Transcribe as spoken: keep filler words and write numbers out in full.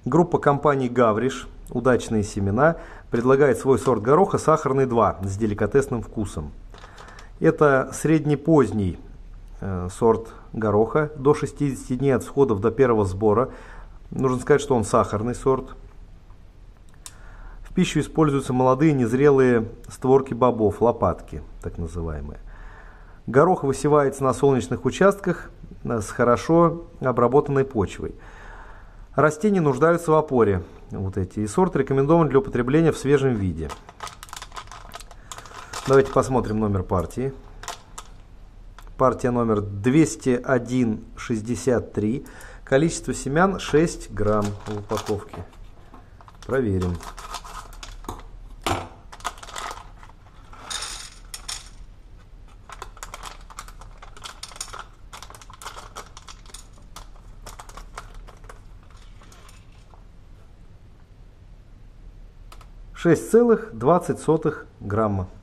Группа компаний «Гавриш», удачные семена, предлагает свой сорт гороха «Сахарный два» с деликатесным вкусом. Это среднепоздний э, сорт гороха, до шестидесяти дней от всходов до первого сбора. Нужно сказать, что он сахарный сорт. В пищу используются молодые незрелые створки бобов, лопатки, так называемые. Горох высевается на солнечных участках с хорошо обработанной почвой. Растения нуждаются в опоре. Вот эти. И сорт рекомендован для употребления в свежем виде. Давайте посмотрим номер партии. Партия номер двести один шестьдесят три. Количество семян шесть грамм в упаковке. Проверим. шесть целых двадцать сотых грамма.